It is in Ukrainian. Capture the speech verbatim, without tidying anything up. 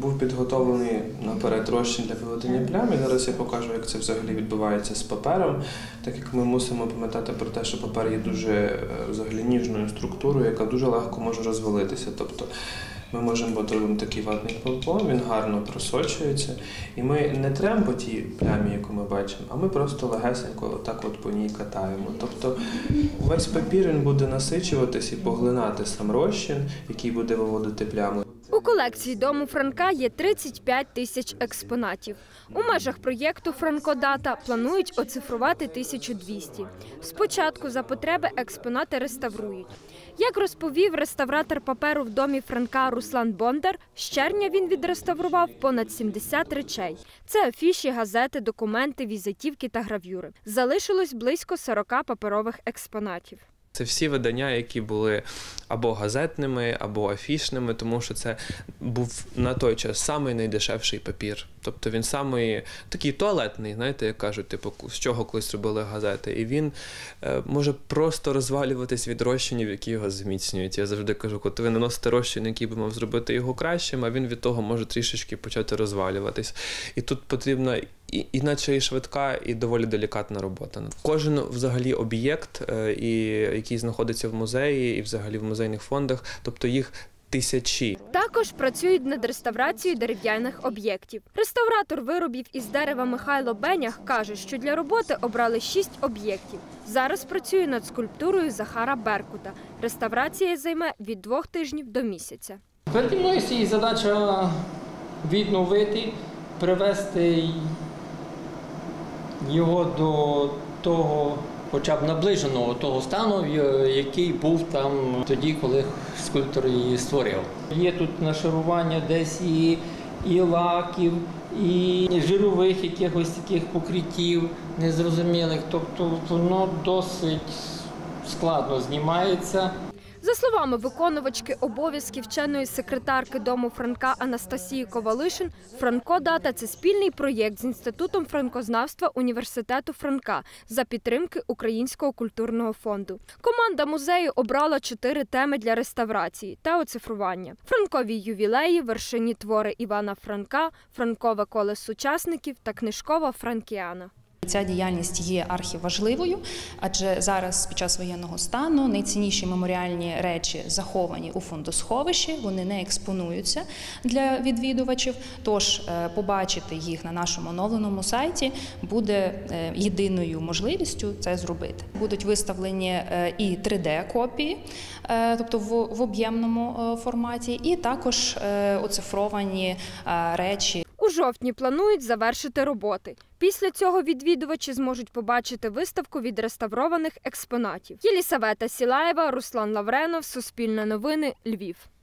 був підготовлений наперед розчин для виведення плям. І зараз я покажу, як це взагалі відбувається з папером, так як ми мусимо пам'ятати про те, що папер є дуже взагалі ніжною структурою, яка дуже легко може розвалитися. Тобто ми можемо робити такий ватний помпон, він гарно просочується, і ми не тремо по тій плямі, яку ми бачимо, а ми просто легесенько отак от по ній катаємо. Тобто весь папір він буде насичуватись і поглинати сам розчин, який буде виводити плями. У колекції Дому Франка є тридцять п'ять тисяч експонатів. У межах проєкту «Франко-Дата» планують оцифрувати тисячу двісті. Спочатку за потреби експонати реставрують. Як розповів реставратор паперу в Домі Франка Руслан Бондар, з червня він відреставрував понад сімдесят речей. Це афіші, газети, документи, візитівки та гравюри. Залишилось близько сорока паперових експонатів. Це всі видання, які були або газетними, або афішними, тому що це був на той час самий найдешевший папір. Тобто він самий такий туалетний, знаєте, як кажуть, типу, з чого колись робили газети. І він е, може просто розвалюватись від розчинів, які його зміцнюють. Я завжди кажу, коли ви наносите розчин, який би мав зробити його кращим, а він від того може трішечки почати розвалюватись. І тут потрібно І, іначе і швидка, і доволі делікатна робота. Кожен взагалі об'єкт, і, який знаходиться в музеї і взагалі в музейних фондах, тобто їх тисячі. Також працюють над реставрацією дерев'яних об'єктів. Реставратор виробів із дерева Михайло Бенях каже, що для роботи обрали шість об'єктів. Зараз працює над скульптурою Захара Беркута. Реставрація займе від двох тижнів до місяця. Переді мною стоїть задача відновити, привести його до того, хоча б наближеного того стану, який був там тоді, коли скульптор її створив. Є тут нашарування десь і, і лаків, і жирових якихось таких покриттів незрозумілих, тобто воно досить складно знімається. За словами виконувачки обов'язків вченої секретарки Дому Франка Анастасії Ковалишин, «Франко-Дата» – це спільний проєкт з Інститутом франкознавства Університету Франка за підтримки Українського культурного фонду. Команда музею обрала чотири теми для реставрації та оцифрування: франкові ювілеї, вершинні твори Івана Франка, франкове коло сучасників та книжкова франкіана. Ця діяльність є архіважливою, адже зараз під час воєнного стану найцінніші меморіальні речі заховані у фондосховищі, вони не експонуються для відвідувачів, тож побачити їх на нашому оновленому сайті буде єдиною можливістю це зробити. Будуть виставлені і три де копії, тобто в об'ємному форматі, і також оцифровані речі. У жовтні планують завершити роботи. Після цього відвідувачі зможуть побачити виставку відреставрованих експонатів. Єлісавета Сілаєва, Руслан Лавренов, Суспільне новини, Львів.